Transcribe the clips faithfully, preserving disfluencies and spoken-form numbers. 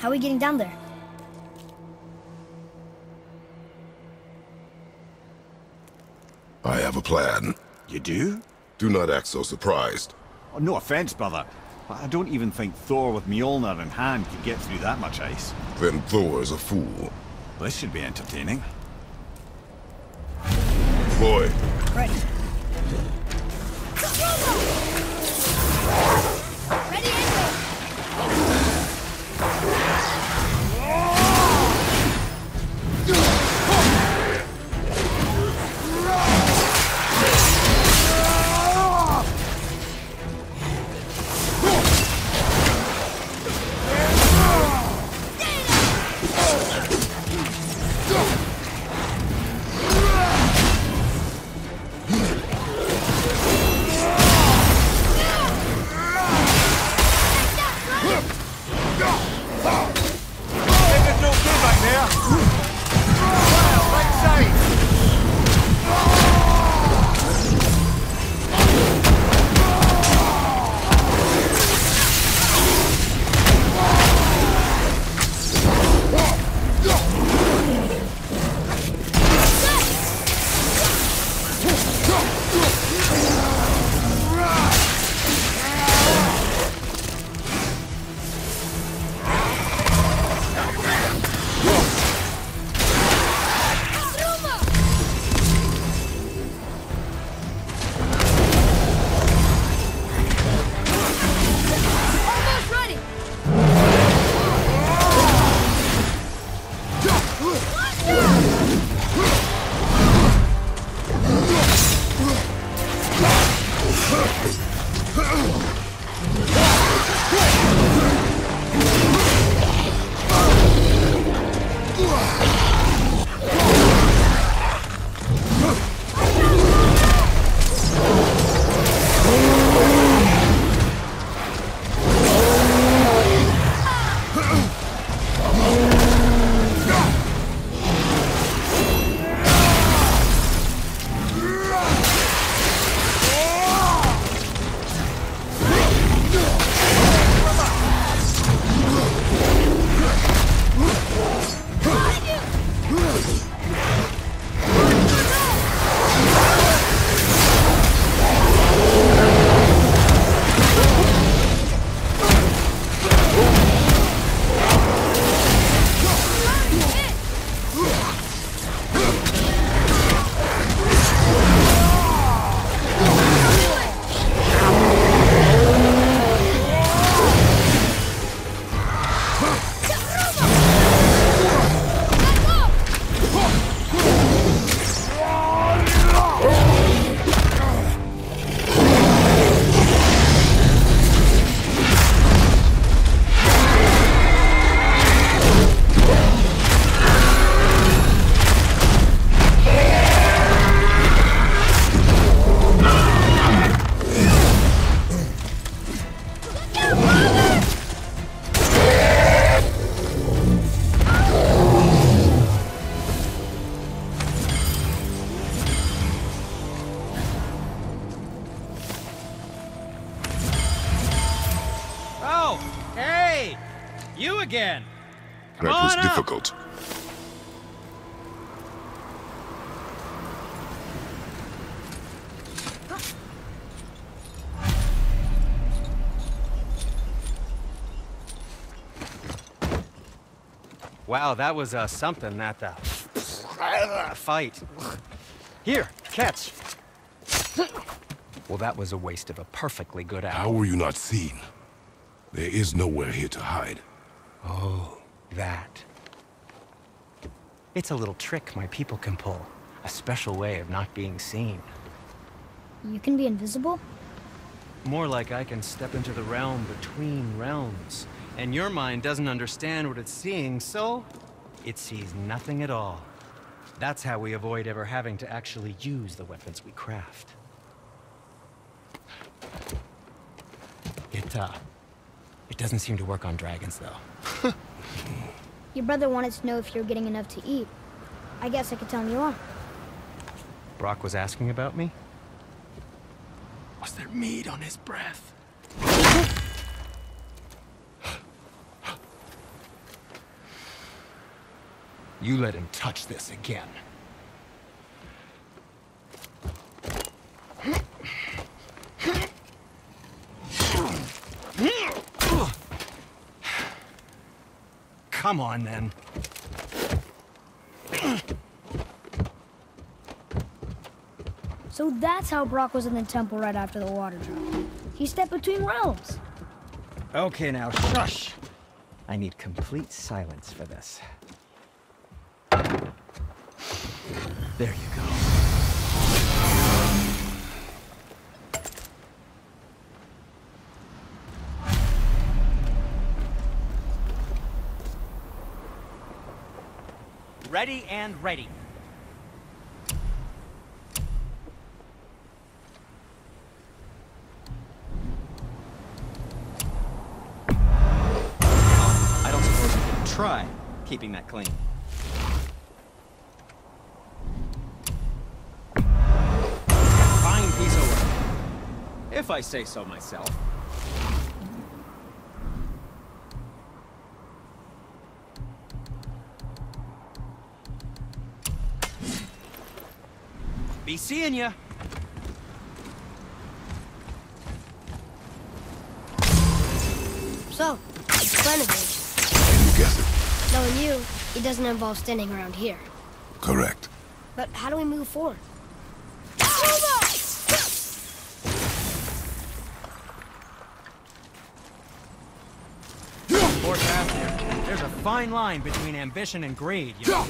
How are we getting down there? I have a plan. You do? Do not act so surprised. Oh, no offense, brother, but I don't even think Thor with Mjolnir in hand could get through that much ice. Then Thor is a fool. This should be entertaining. Boy. Ready. Ready, anyway. You again. Come That was on up. difficult. Wow, that was uh, something, that uh, fight. Here, catch. Well, that was a waste of a perfectly good hour. How were you not seen? There is nowhere here to hide. Oh, that. It's a little trick my people can pull. A special way of not being seen. You can be invisible? More like I can step into the realm between realms. And your mind doesn't understand what it's seeing, so it sees nothing at all. That's how we avoid ever having to actually use the weapons we craft. It, uh, it doesn't seem to work on dragons, though. Your brother wanted to know if you're getting enough to eat. I guess I could tell him you are. Brock was asking about me? Was there meat on his breath? You let him touch this again. Come on, then. So that's how Brock was in the temple right after the water drop. He stepped between realms. Okay, now shush. I need complete silence for this. There you go. Ready and ready. I don't suppose you could try keeping that clean. Fine piece of work. If I say so myself. Be seeing ya. So, plan of it. You guess it. Knowing you, it doesn't involve standing around here. Correct. But how do we move forward? Poor Fafnir. There's a fine line between ambition and greed, you know?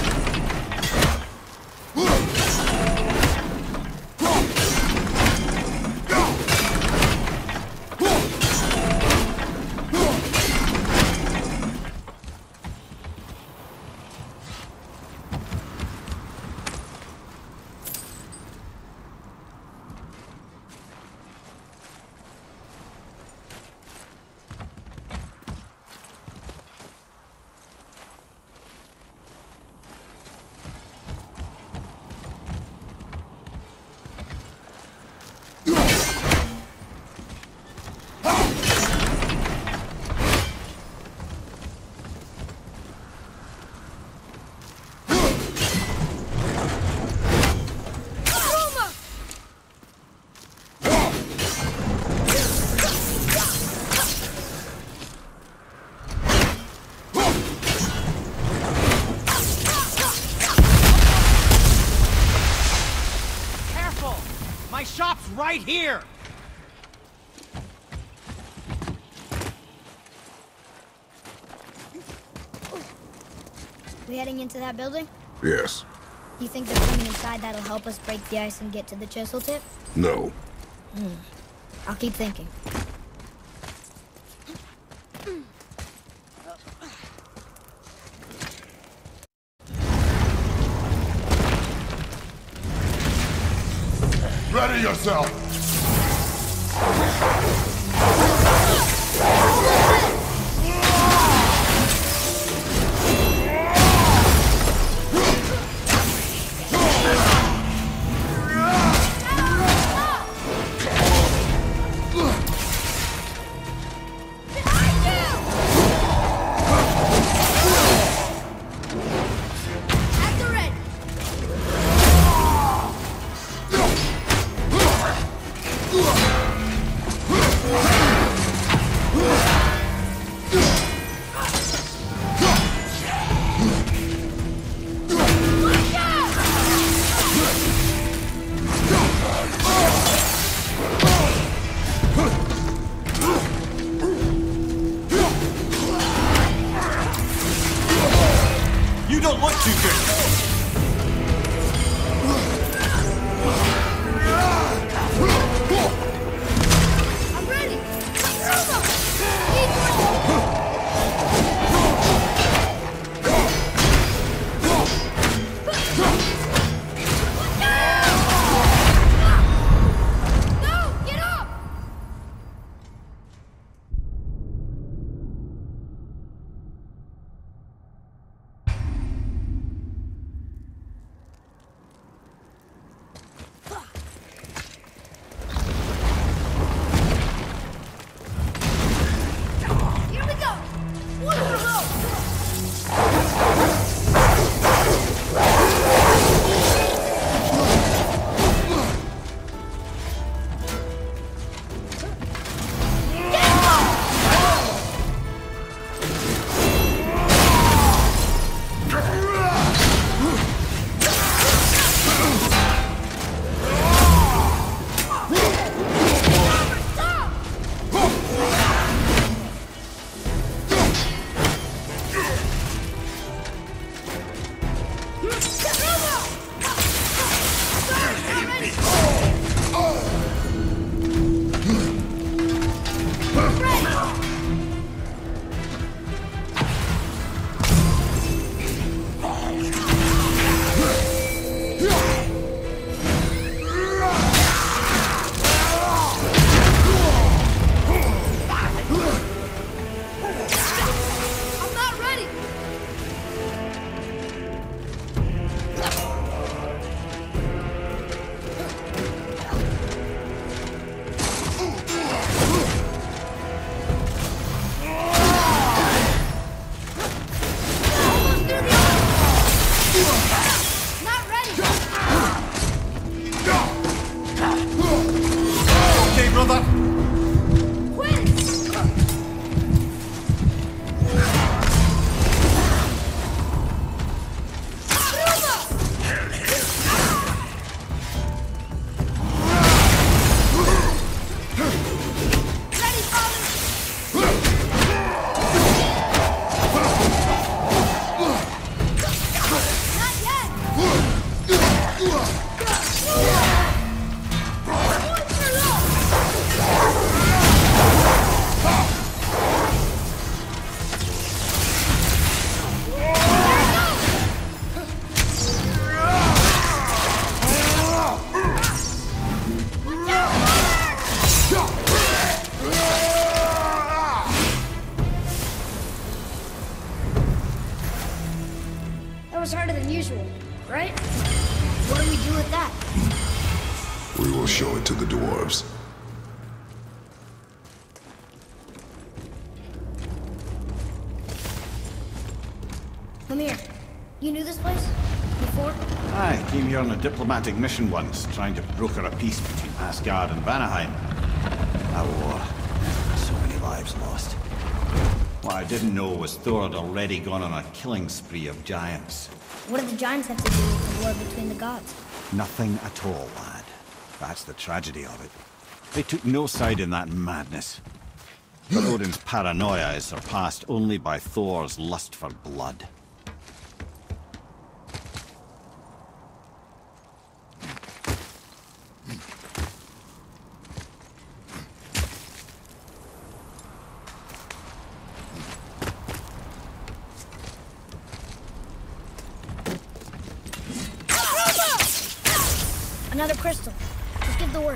My shop's right here! We heading into that building? Yes. You think there's something inside that'll help us break the ice and get to the chisel tip? No. Hmm. I'll keep thinking. Ready yourself! You don't look too good. brother! That was harder than usual, right? What do we do with that? We will show it to the dwarves. Come here. You knew this place? Before? I came here on a diplomatic mission once, trying to broker a peace between Asgard and Vanaheim. That war. So many lives lost. What I didn't know was Thor had already gone on a killing spree of giants. What did the giants have to do with the war between the gods? Nothing at all, lad. That's the tragedy of it. They took no side in that madness. But Odin's paranoia is surpassed only by Thor's lust for blood. Another crystal. Just give the word.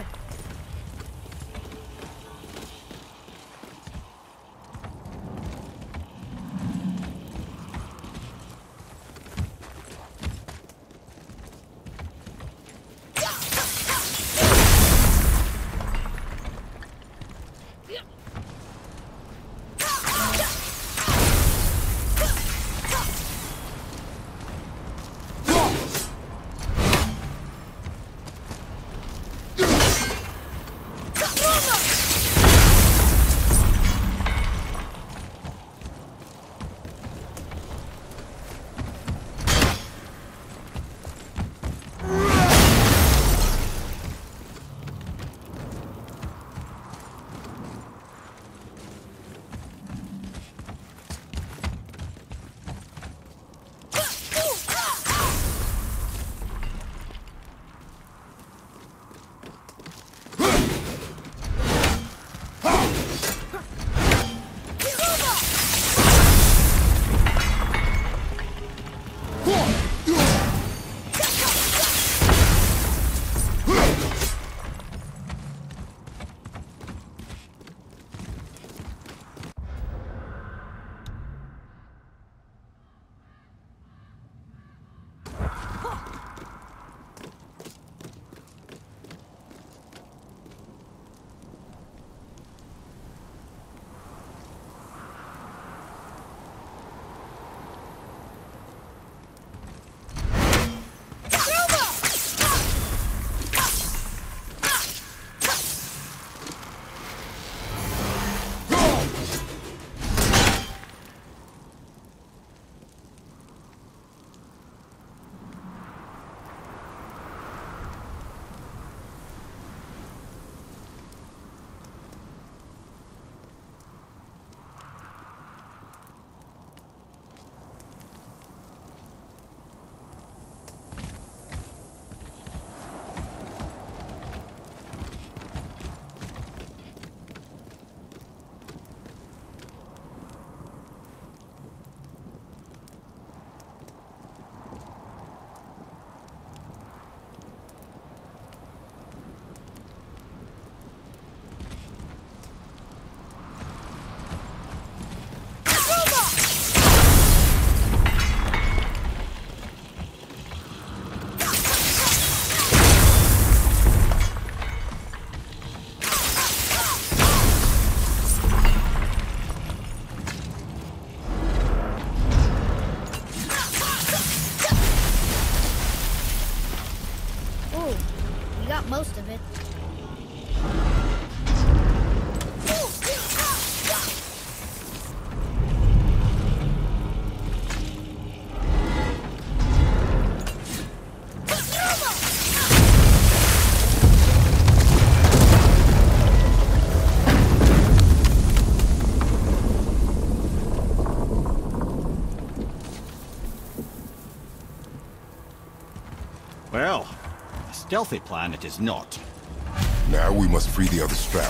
stealthy plan, it is not. Now we must free the other strap.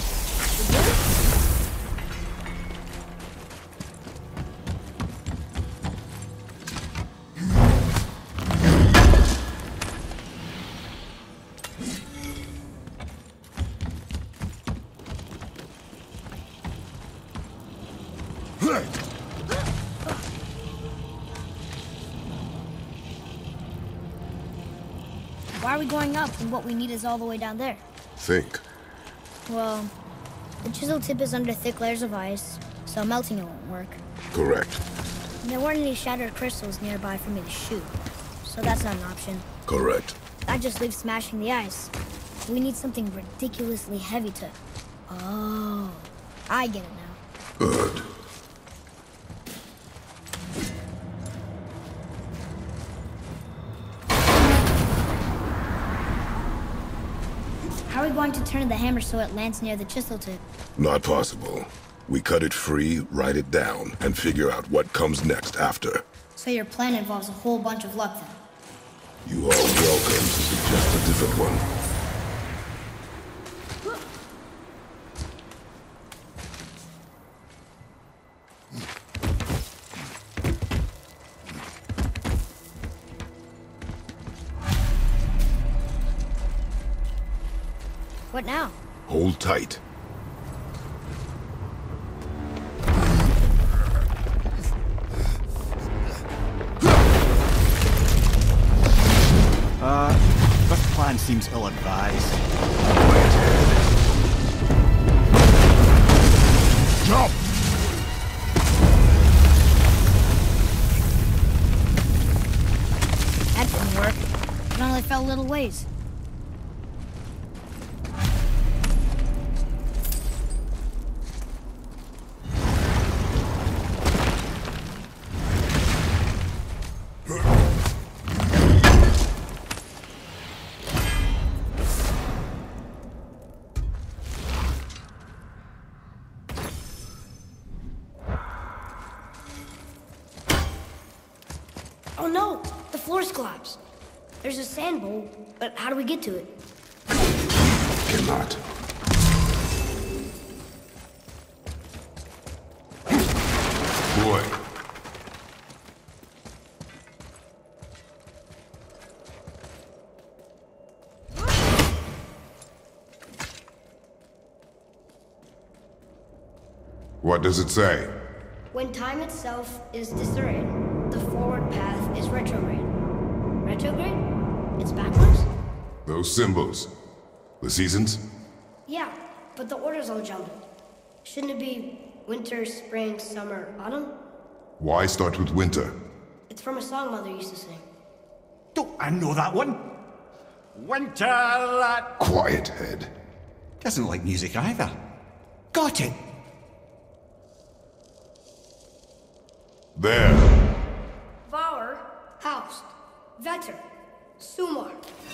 Why are we going up when what we need is all the way down there? Think. Well, the chisel tip is under thick layers of ice, so melting it won't work. Correct. And there weren't any shattered crystals nearby for me to shoot, so that's not an option. Correct. That just leaves smashing the ice. We need something ridiculously heavy to... Oh, I get it now. Good. How are we going to turn the hammer so it lands near the chisel tip? Not possible. We cut it free, write it down, and figure out what comes next after. So your plan involves a whole bunch of luck then? You are welcome to suggest a different one. What now? Hold tight. Uh, this plan seems ill-advised. Jump! That didn't work. It only fell a little ways. Oh no! The floor's collapsed. There's a sand bowl, but how do we get to it? Cannot. Boy. What does it say? When time itself is disarrayed, the forward path is retrograde. Retrograde? It's backwards? Those symbols. The seasons? Yeah, but the order's all jumbled. Shouldn't it be winter, spring, summer, autumn? Why start with winter? It's from a song Mother used to sing. Don't I know that one? Winter that... Quiet, head. Doesn't like music either. Got it! There. Vauer, Haust, Vetter, Sumar.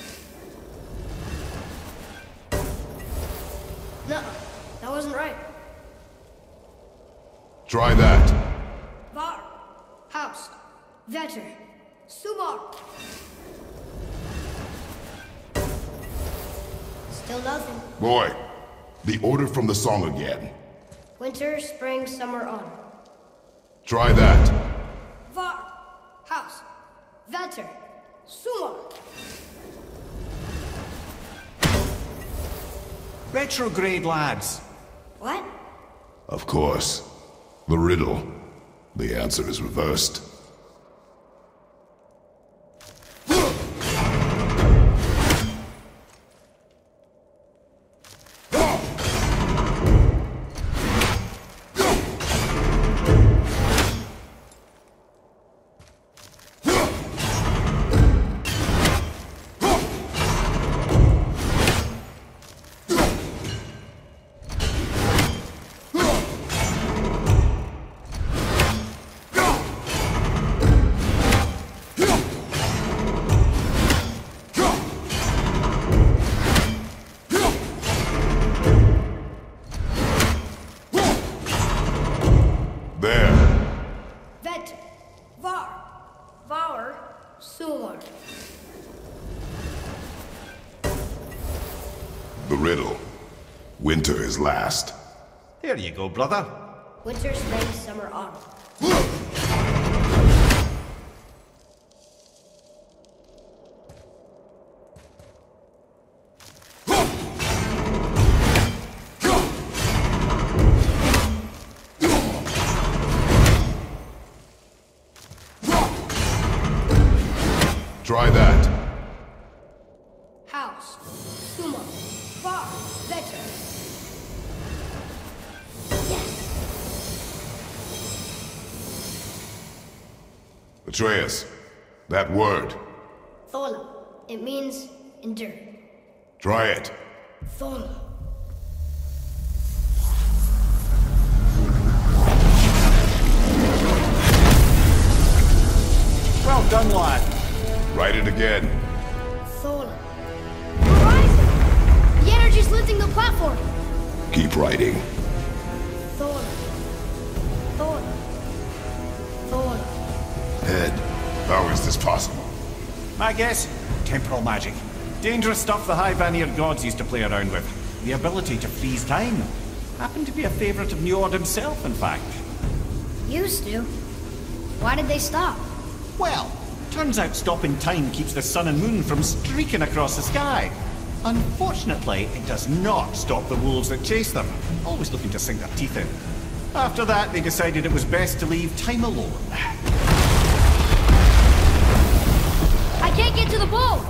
No, that wasn't right. Try that. Var, Haust, Vetter, Sumar. Still nothing. Boy, the order from the song again. Winter, spring, summer, autumn. Try that. Var, Haust, Vetter, Sumar. Retrograde, lads. What? Of course. The riddle. The answer is reversed. the riddle. Winter is last. There you go, brother. Winter, spring, summer, autumn. Try that. House, sumo, far, better. Yes. Atreus, that word. Thola. It means endure. Try it. Thola. Well done, lad. Write it again. Thola. Horizon! The energy's lifting the platform! Keep writing. Thola. Thola. Thola. Head, how is this possible? My guess? Temporal magic. Dangerous stuff the High Vanir gods used to play around with. The ability to freeze time. Happened to be a favorite of Njord himself, in fact. Used to. Why did they stop? Well, turns out stopping time keeps the sun and moon from streaking across the sky. Unfortunately, it does not stop the wolves that chase them, always looking to sink their teeth in. After that, they decided it was best to leave time alone. I can't get to the boat!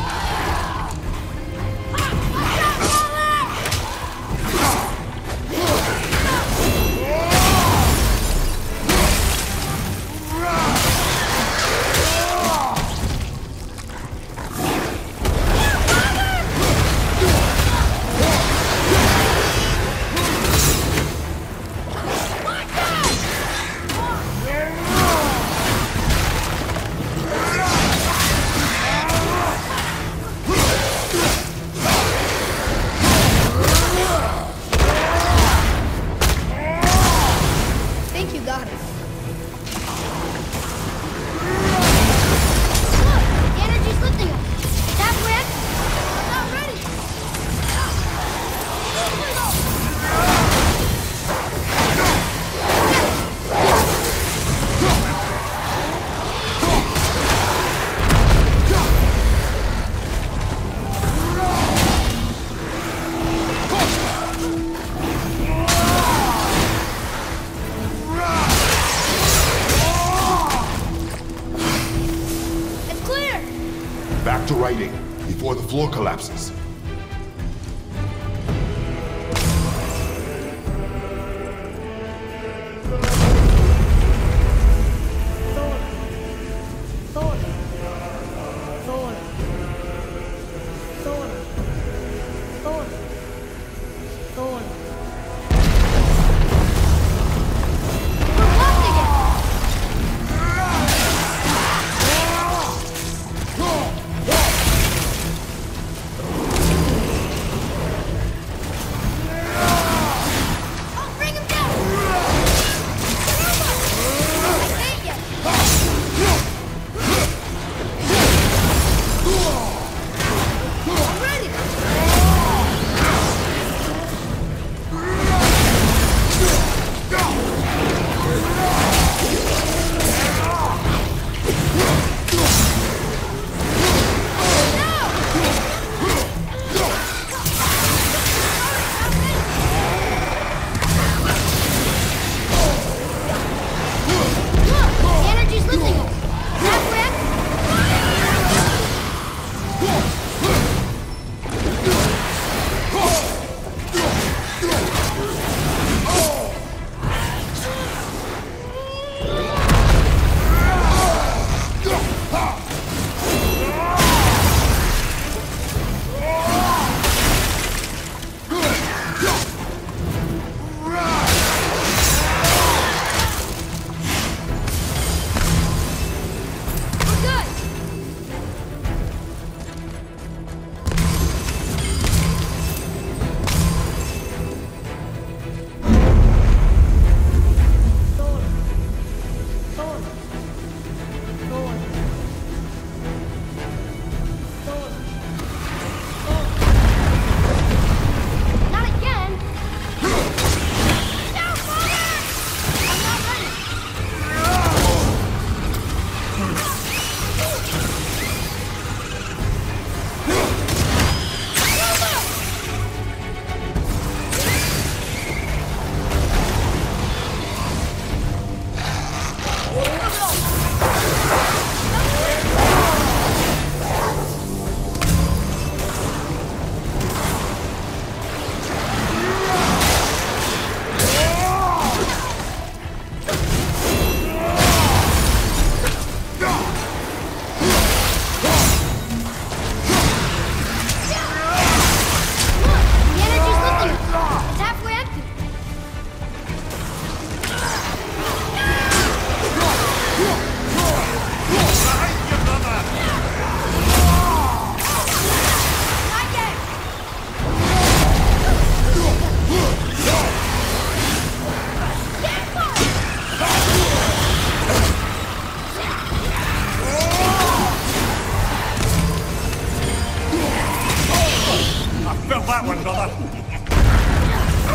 Back to writing, before the floor collapses.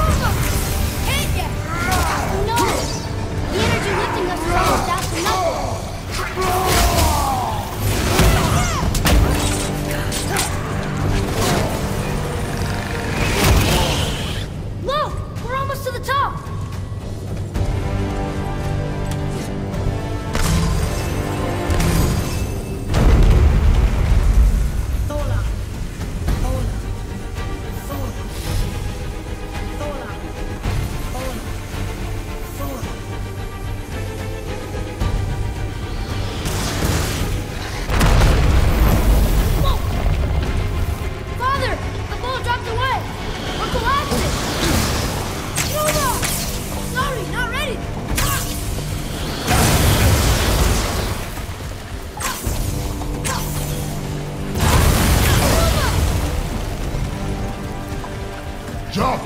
Hit ya! No! The energy lifting us is almost out to nothing. Look! We're almost to the top! Thola. Thola. Thola. Thola. Thola. Thola. Whoa! Father! The ball dropped away! We're collapsing! Nova! Sorry, not ready! Jump!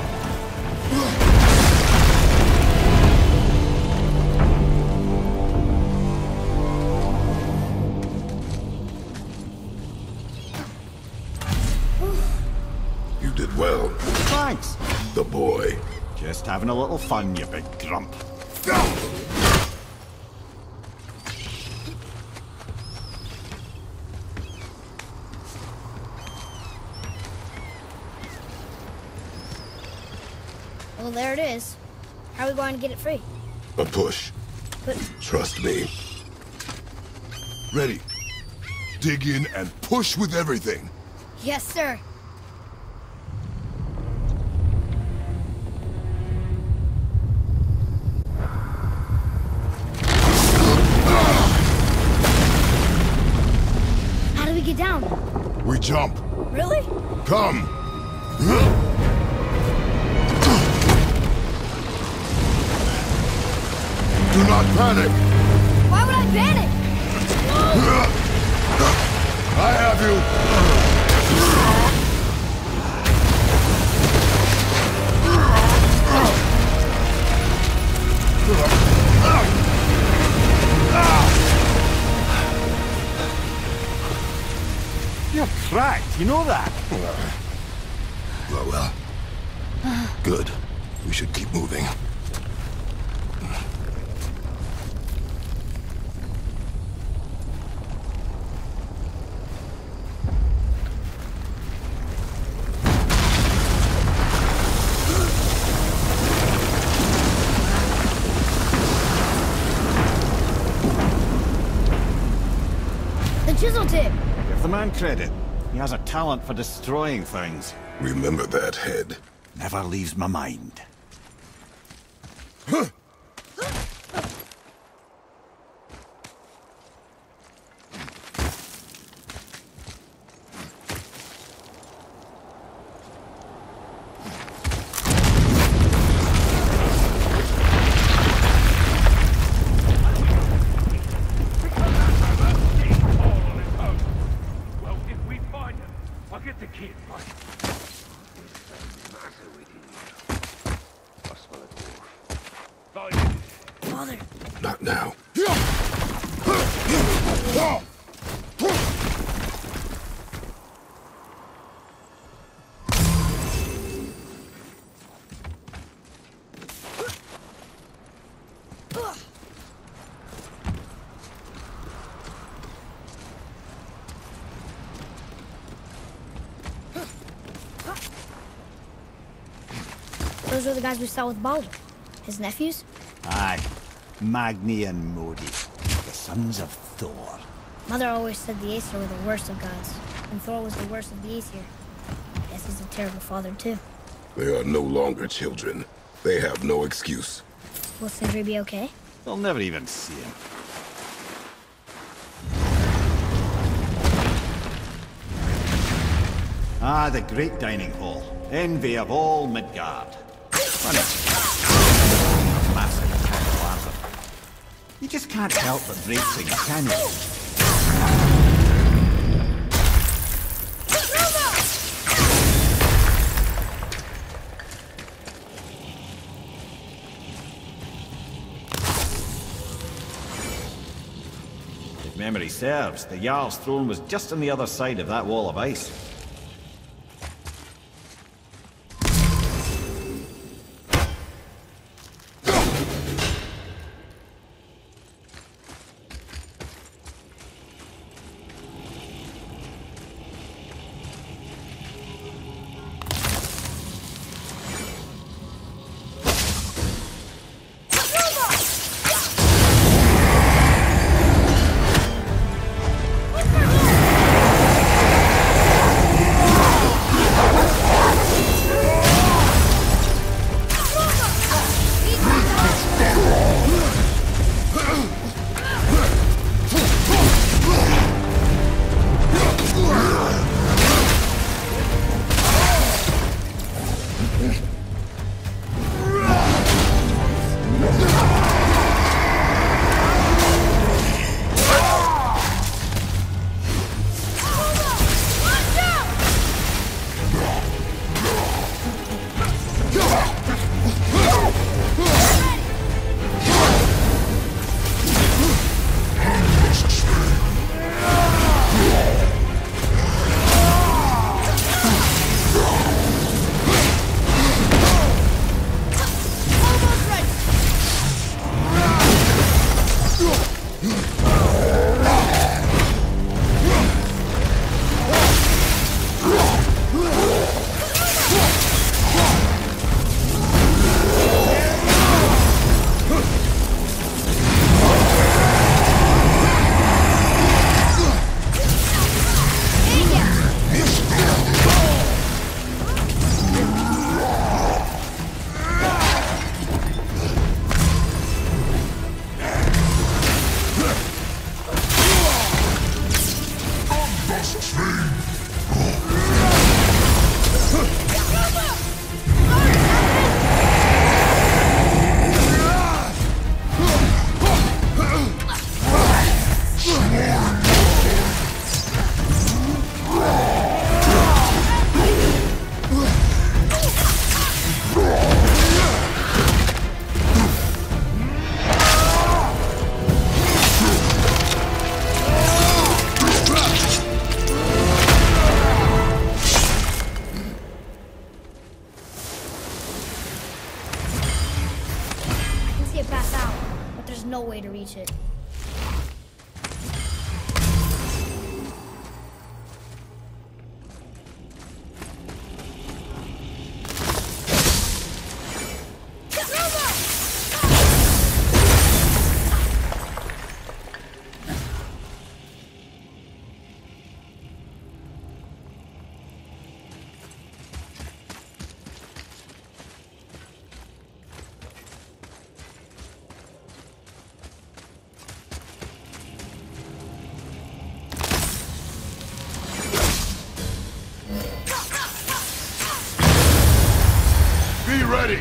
You did well. Thanks. The boy. Just having a little fun, you big grump. Well, there it is. How are we going to get it free? A push. But Trust me. Ready. Dig in and push with everything. yes, sir. How do we get down? We jump. Really? Come. Do not panic. Why would I panic? I have you. You're cracked, you know that? Well, well. Good. We should keep moving. The chisel tip. Give the man credit. He has a talent for destroying things. Remember that head. Never leaves my mind. Well, if we find him, I'll get the kid, right? Father. Not now. Those are the guys we saw with Baldur. His nephews? Aye. Magni and Modi. The sons of Thor. Mother always said the Aesir were the worst of gods, and Thor was the worst of the Aesir. Guess he's a terrible father, too. They are no longer children. They have no excuse. Will Sindri be okay? They'll never even see him. Ah, the great dining hall. Envy of all Midgard. Funny. Massive eternal anthem. You just can't help but break things, can you? If memory serves, the Jarl's throne was just on the other side of that wall of ice. no way to reach it. Be ready!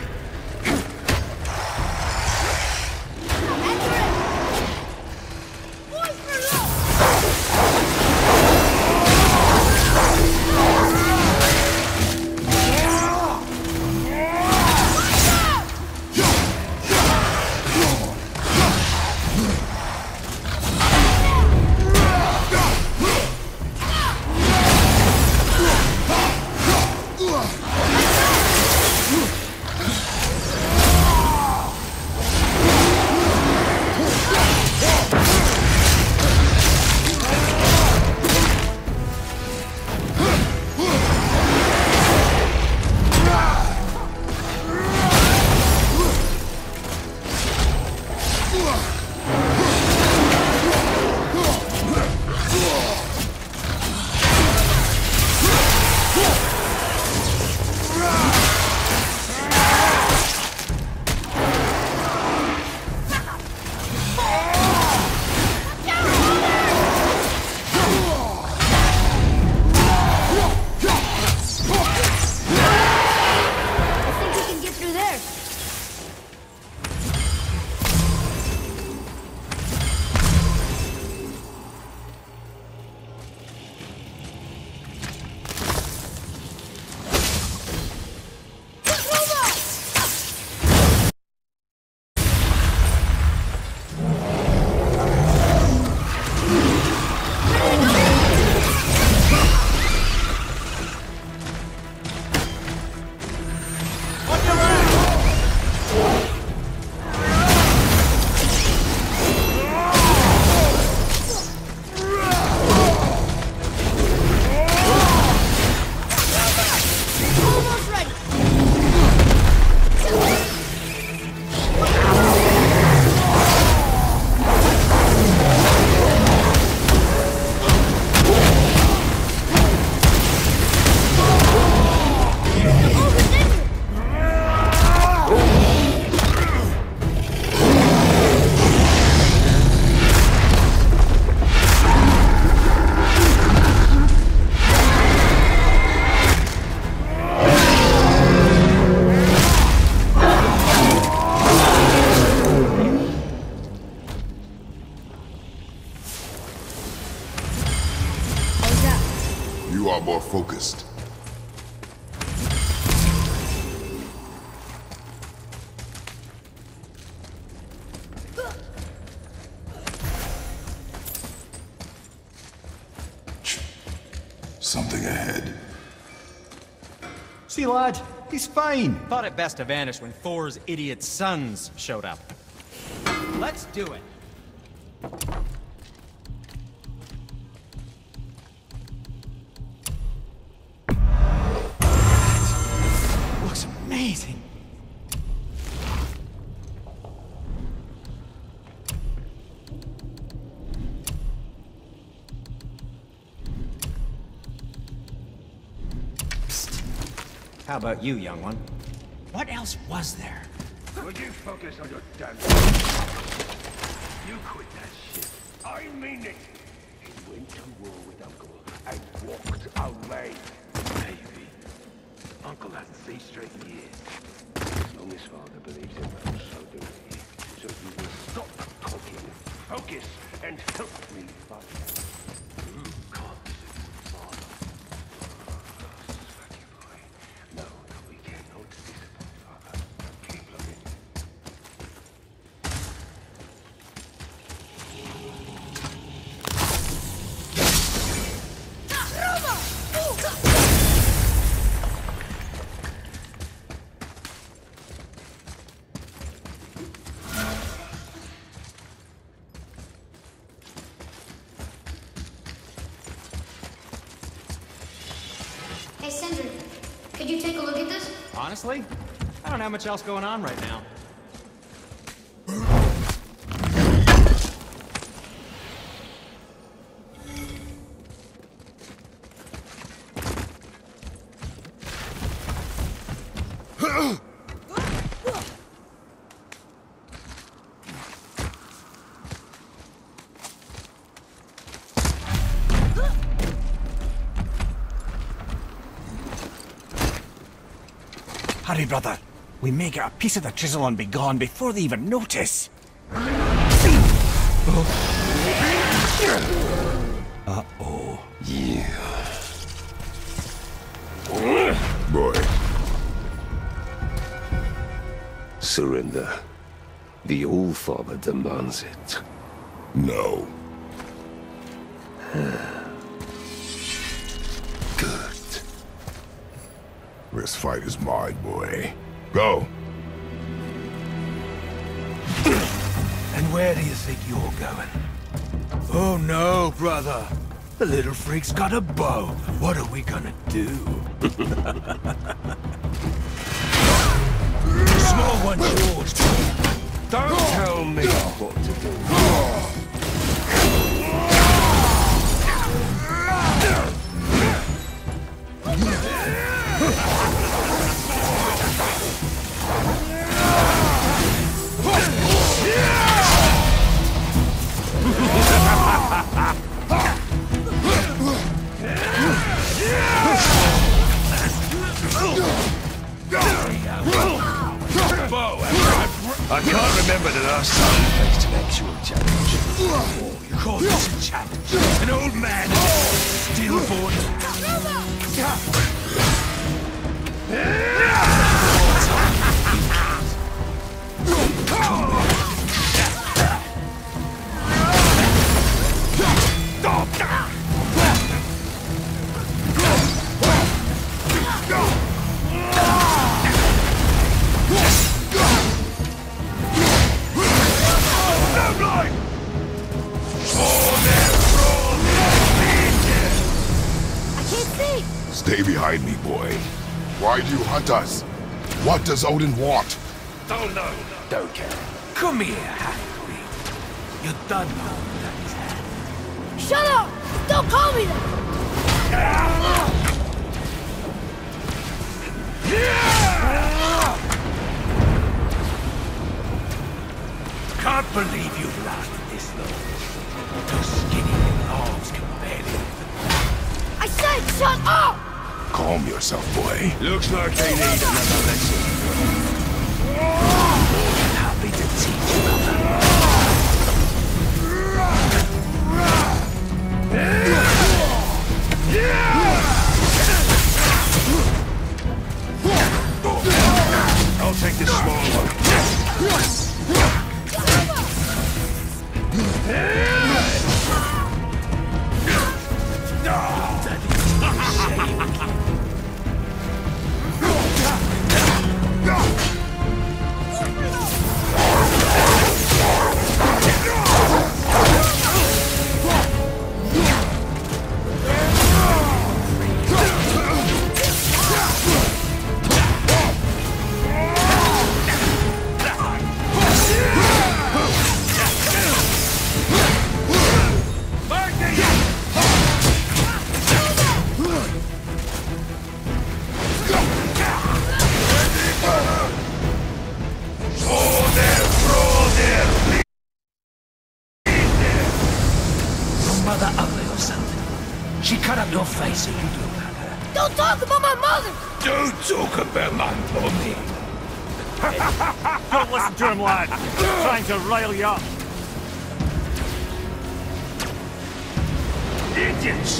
lot more focused. Something ahead. See, lad, he's fine. Thought it best to vanish when Thor's idiot sons showed up. Let's do it. Looks amazing. How about you, young one? What else was there? Would you focus on your damn... You quit that shit. I mean it. He went to war with Uncle and walked away. Maybe. Uncle hasn't seen straight in years. As long as father believes in us, so do we. So you will stop talking, focus, and help me fight. You can't live with father. Such a boy. No, we cannot disappoint father. Keep looking. Hey, Sindri, could you take a look at this? Honestly, I don't have much else going on right now. Hurry, brother. We may get a piece of the chisel and be gone before they even notice. Uh-oh. Yeah. Boy. Surrender. The All-Father demands it. No. Good. This fight is mine, boy. Go. And where do you think you're going? Oh no, brother. The little freak's got a bow. What are we gonna do? Small one's yours. Don't tell me what to do. I can't remember the last time we faced an actual challenge. Oh, you call this a challenge? An old man and a stillborn Stay behind me, boy. Why do you hunt us? What does Odin want? Don't know. Don't care. Come here, half-breed. You done know that is hand. Shut up! Don't call me that! Can't believe you've lasted this long. Those skinny little arms can barely... I said shut up! Calm yourself, boy. Looks like they need another lesson. Happy to teach you, brother. Yeah! I'll take this small one. She cut up your face and you do about her. Don't talk about my mother! Don't talk about my mommy. Don't listen to him, lad. He's trying to rile you up. Idiots!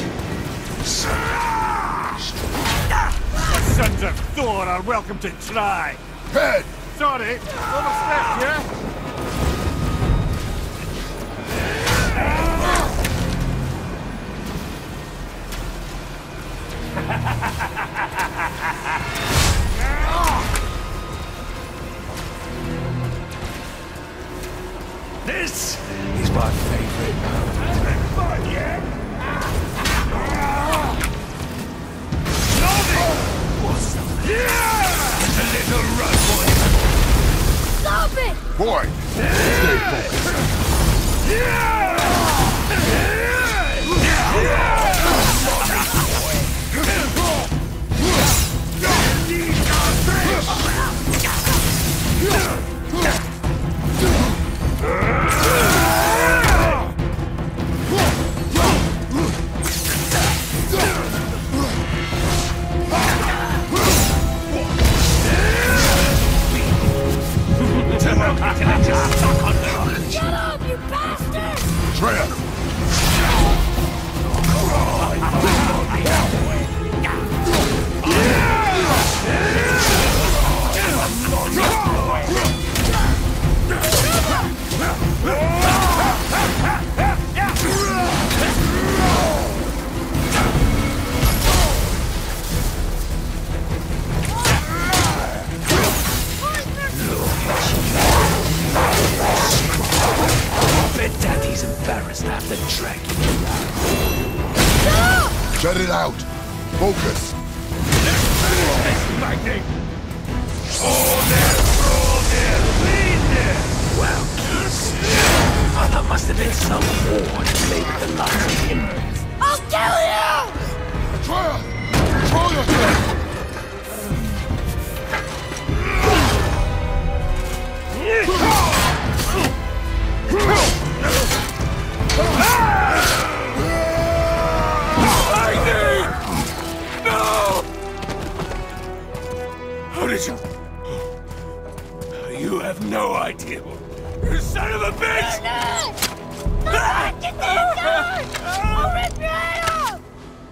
The sons of Thor are welcome to try. Head! Sorry, overstepped, yeah? This is my favorite moment. Fun, yeah? What's that? Yeah! It's a little run, boy. Stop it! Boy! Stay focused. Yeah! Shut up, you bastard! Treya! Daddy's embarrassed to have to drag you around. Shut it out! Focus! Lightning! Oh, there! Oh, there! Lead there! Well, kids. Oh, that must have been some war to play with the likes of him. I'll kill you! Treya! Control yourself! How did you... You have no idea. You son of a bitch! No! Get that gun! I'll rip your head off!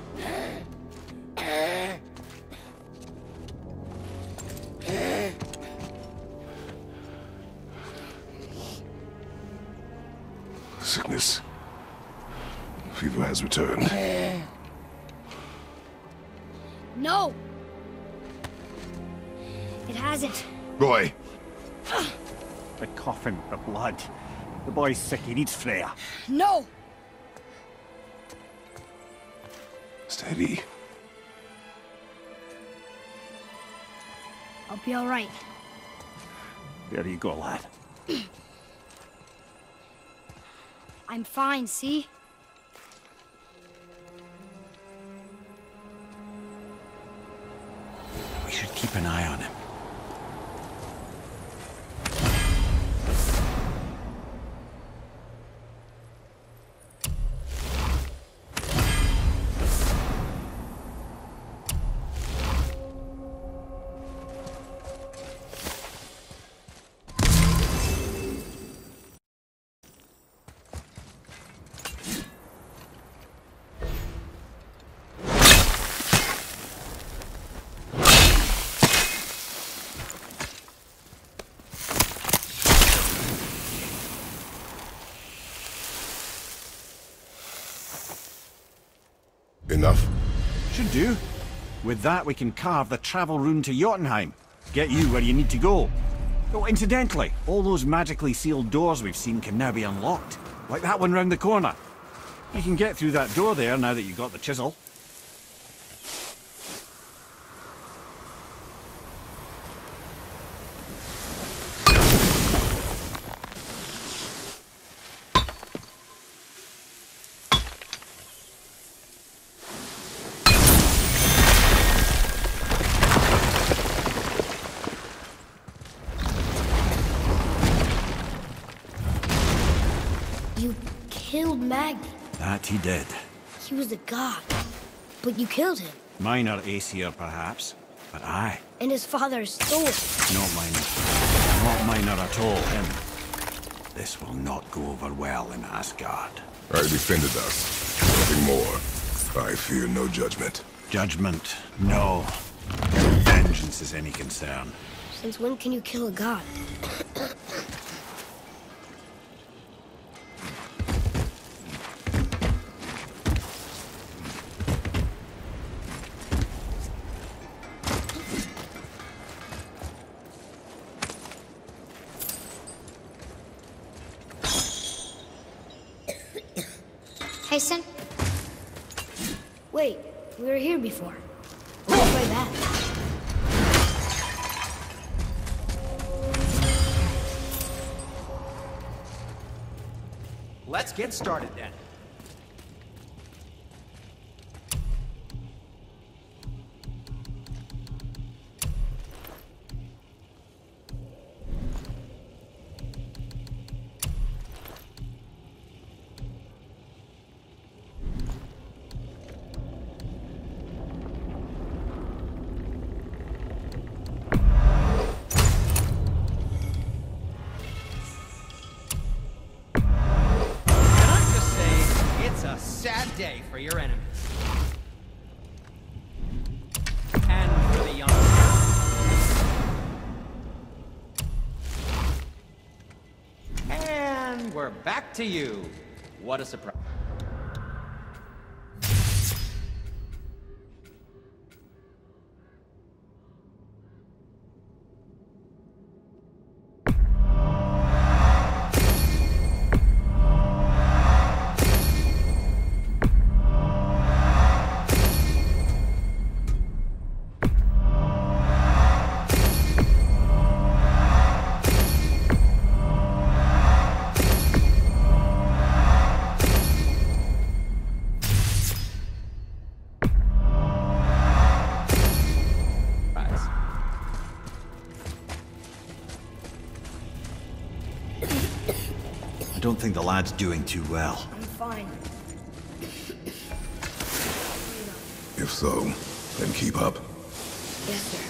Sickness. Fever has returned. No! It hasn't. Roy, The coughing, the blood. The boy's sick, he needs Freya. No! steady. I'll be alright. There you go, lad. I'm fine, see? We should keep an eye on him. Enough? Should do. With that, we can carve the travel rune to Jotunheim. Get you where you need to go. Oh, incidentally, all those magically sealed doors we've seen can now be unlocked. Like that one round the corner. You can get through that door there now that you've got the chisel. You killed Magni. That he did. He was a god. But you killed him. Minor Aesir, perhaps. But I. And his father's sword. Not minor. Not minor at all, him. This will not go over well in Asgard. I defended us. Nothing more. I fear no judgment. Judgment, no. Vengeance is any concern. Since when can you kill a god? Hey, Sin. Wait, we were here before. Let's try that. Let's get started then. Sad day for your enemies. And for the young. And we're back to you. What a surprise. I don't think the lad's doing too well. I'm fine. If so, then keep up. Yes, sir.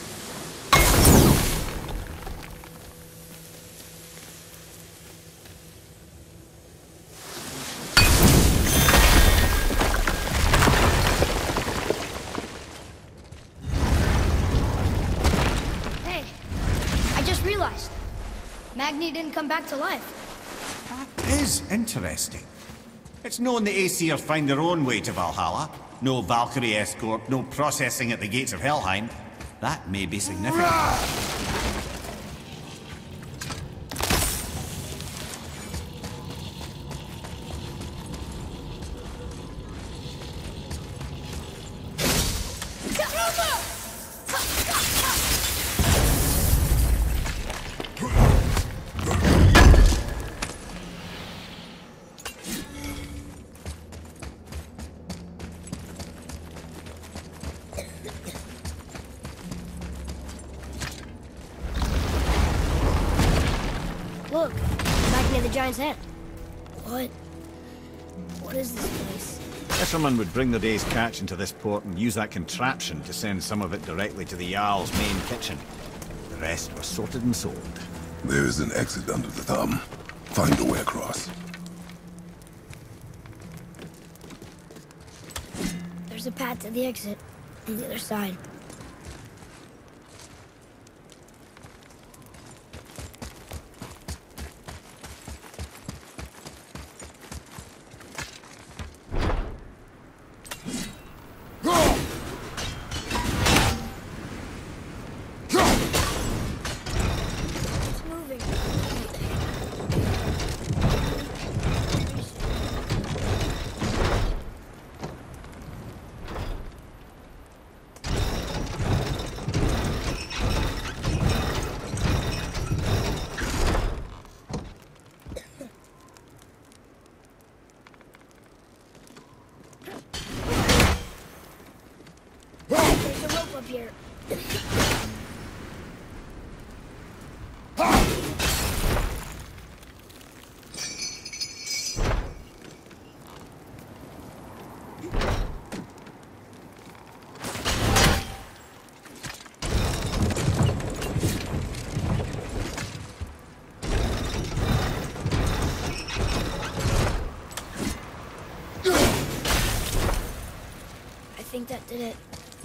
Hey, I just realized. Magni didn't come back to life. That is interesting. It's known the Aesir find their own way to Valhalla. No Valkyrie escort, no processing at the gates of Helheim. That may be significant. Look, back near the giant's head. What? What is this place? Fishermen would bring their day's catch into this port and use that contraption to send some of it directly to the Jarl's main kitchen. The rest was sorted and sold. There is an exit under the thumb. Find a way across. There's a path to the exit on the other side. think that did it.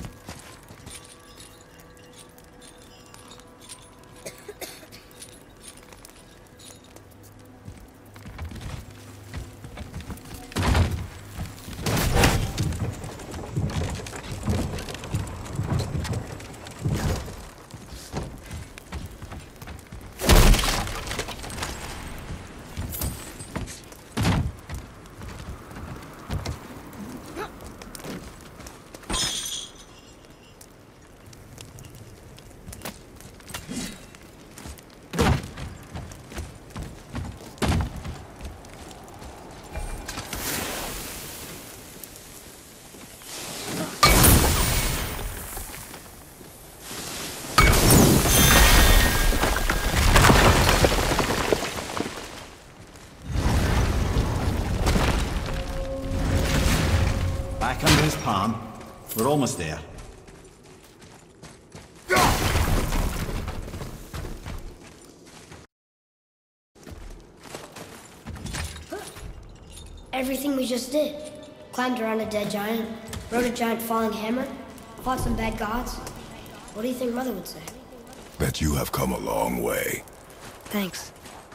Back under his palm. We're almost there. Everything we just did. Climbed around a dead giant, rode a giant falling hammer, fought some bad gods. What do you think Mother would say? That you have come a long way. Thanks.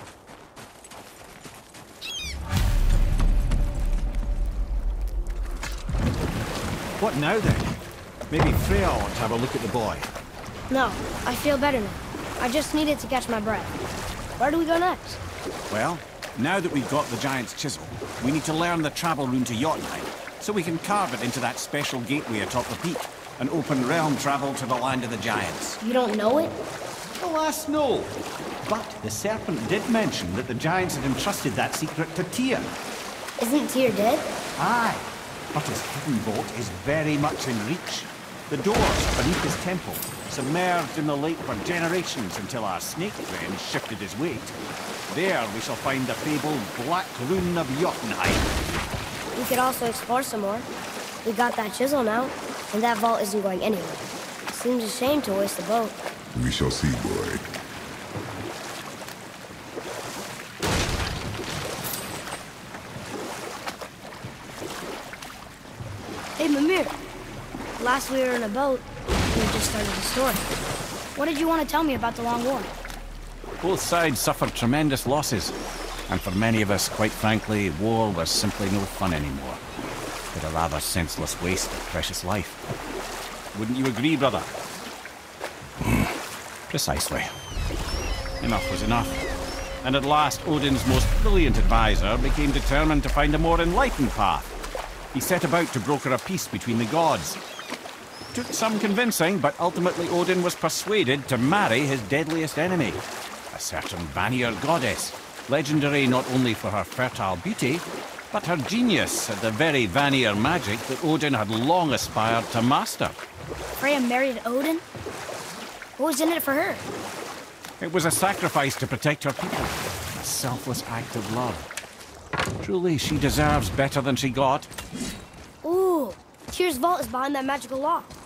What now then? Maybe Freya ought to have a look at the boy. No, I feel better now. I just needed to catch my breath. Where do we go next? Well, now that we've got the giant's chisel, we need to learn the travel rune to Jotunheim, so we can carve it into that special gateway atop the peak, and open realm travel to the land of the giants. You don't know it? Alas, no. But the serpent did mention that the giants had entrusted that secret to Tyr. Isn't Tyr dead? Aye, but his hidden vault is very much in reach. The doors beneath his temple, submerged in the lake for generations until our snake friend shifted his weight. There we shall find the fabled Black Rune of Jotunheim. We could also explore some more. We got that chisel now, and that vault isn't going anywhere. Seems a shame to waste the boat. We shall see, boy. Hey, Mimir. Last we were in a boat, we had just started the story. What did you want to tell me about the Long War? Both sides suffered tremendous losses. And for many of us, quite frankly, war was simply no fun anymore. But a rather senseless waste of precious life. Wouldn't you agree, brother? Precisely. Enough was enough. And at last, Odin's most brilliant advisor became determined to find a more enlightened path. He set about to broker a peace between the gods. Took some convincing, but ultimately Odin was persuaded to marry his deadliest enemy, a certain Vanir goddess, legendary not only for her fertile beauty, but her genius at the very Vanir magic that Odin had long aspired to master. Freya married Odin? What was in it for her? It was a sacrifice to protect her people, a selfless act of love. Truly, she deserves better than she got. Ooh, Tyr's vault is behind that magical lock.